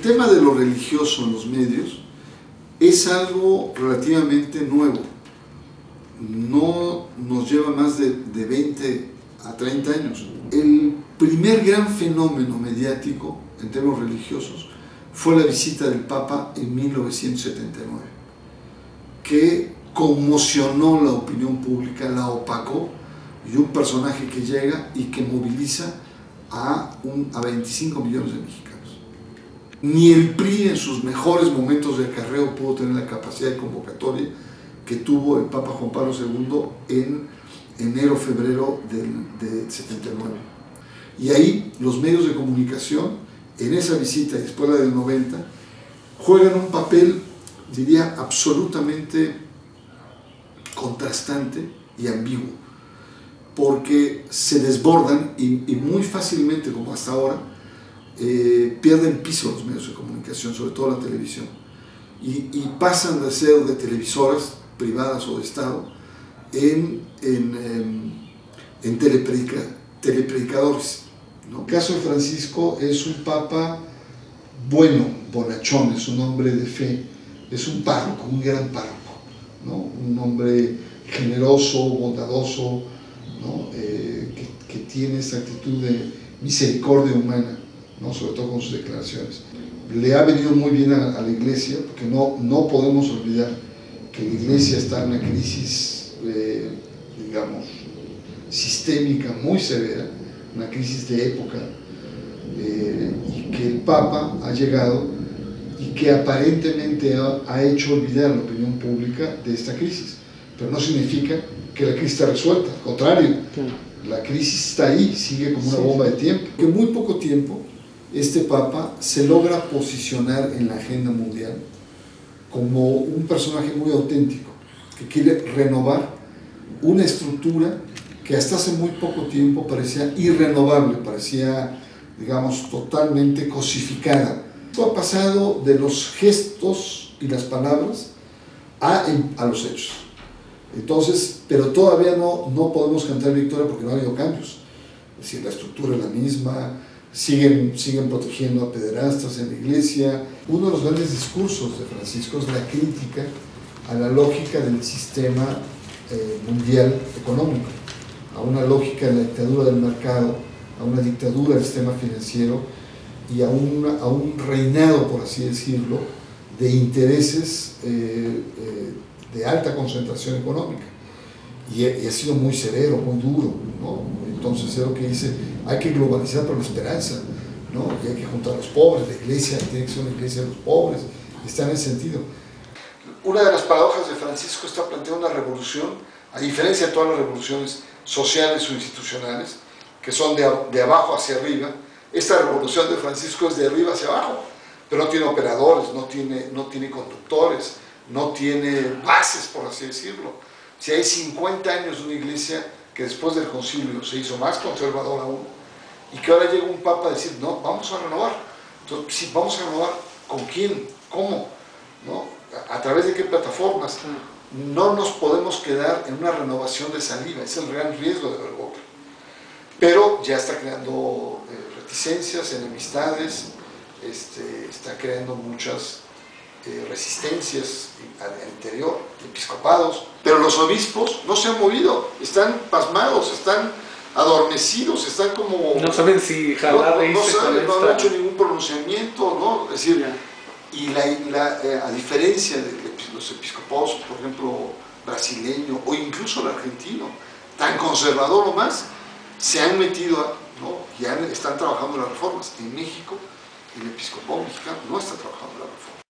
tema de lo religioso en los medios es algo relativamente nuevo. No nos lleva más de 20 a 30 años. El primer gran fenómeno mediático en términos religiosos fue la visita del Papa en 1979, que conmocionó la opinión pública, la opacó, y un personaje que llega y que moviliza a 25 millones de mexicanos. Ni el PRI en sus mejores momentos de acarreo pudo tener la capacidad de convocatoria que tuvo el Papa Juan Pablo II en enero-febrero del 79. Y ahí los medios de comunicación, en esa visita y después la del 90, juegan un papel, diría, absolutamente contrastante y ambiguo, porque se desbordan y muy fácilmente, como hasta ahora, pierden piso los medios de comunicación, sobre todo la televisión, y pasan de ser de televisoras privadas o de Estado en telepredicadores, ¿no? El caso de Francisco es un papa bueno, bonachón, es un hombre de fe, es un párroco, un gran párroco, ¿no? Un hombre generoso, bondadoso, ¿no? Que tiene esa actitud de misericordia humana, ¿no? Sobre todo con sus declaraciones. Le ha venido muy bien a la Iglesia, porque no podemos olvidar que la Iglesia está en una crisis, digamos, sistémica muy severa, una crisis de época, y que el Papa ha llegado y que aparentemente ha hecho olvidar a la opinión pública de esta crisis. Pero no significa que la crisis está resuelta, al contrario, la crisis está ahí, sigue como una bomba de tiempo. Que en muy poco tiempo este Papa se logra posicionar en la agenda mundial como un personaje muy auténtico, que quiere renovar una estructura que hasta hace muy poco tiempo parecía irrenovable, parecía, digamos, totalmente cosificada. Esto ha pasado de los gestos y las palabras a los hechos. Entonces, pero todavía no podemos cantar victoria porque no ha habido cambios. Es decir, la estructura es la misma, siguen protegiendo a pederastas en la Iglesia. Uno de los grandes discursos de Francisco es la crítica a la lógica del sistema mundial económico, a una lógica de la dictadura del mercado, a una dictadura del sistema financiero y a un reinado, por así decirlo, de intereses de alta concentración económica. Y ha sido muy severo, muy duro, ¿no? Entonces es lo que dice, hay que globalizar por la esperanza, ¿no? Y hay que juntar a los pobres, la Iglesia tiene que ser una iglesia de los pobres, está en ese sentido. Una de las paradojas de Francisco está planteando una revolución, a diferencia de todas las revoluciones sociales o institucionales, que son de abajo hacia arriba. Esta revolución de Francisco es de arriba hacia abajo, pero no tiene operadores, no tiene conductores, no tiene bases, por así decirlo. Si hay 50 años de una iglesia que después del concilio se hizo más conservadora aún, y que ahora llega un papa a decir, no, vamos a renovar. Entonces, sí, vamos a renovar, ¿con quién? ¿Cómo? ¿No? ¿A través de qué plataformas? No nos podemos quedar en una renovación de saliva, es el gran riesgo de Bergoglio. Pero ya está creando reticencias, enemistades, está creando muchas resistencias al interior, episcopados, pero los obispos no se han movido, están pasmados, están adormecidos, están como... No saben si jalar no han hecho ningún pronunciamiento, ¿no? Es decir, y a diferencia de los episcopados, por ejemplo, brasileño o incluso el argentino, tan conservador o más, se han metido, ¿no? Y están trabajando las reformas. En México, el episcopado mexicano no está trabajando las reformas.